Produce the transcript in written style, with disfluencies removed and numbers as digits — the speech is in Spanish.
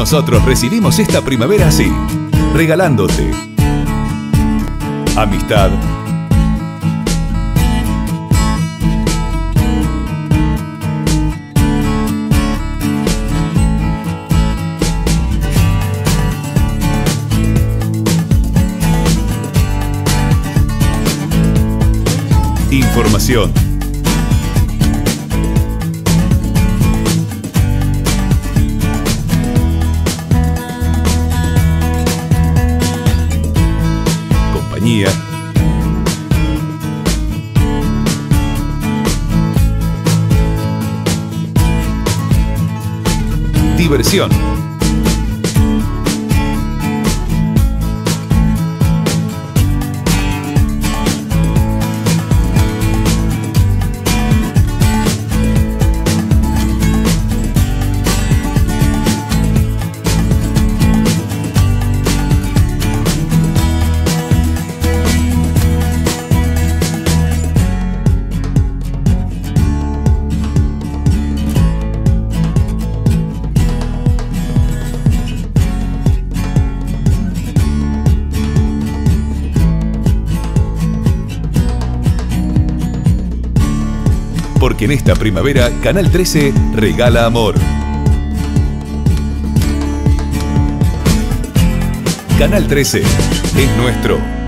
Nosotros recibimos esta primavera así, regalándote amistad, información, compañía, diversión, porque en esta primavera Canal 13 regala amor. Canal 13 es nuestro.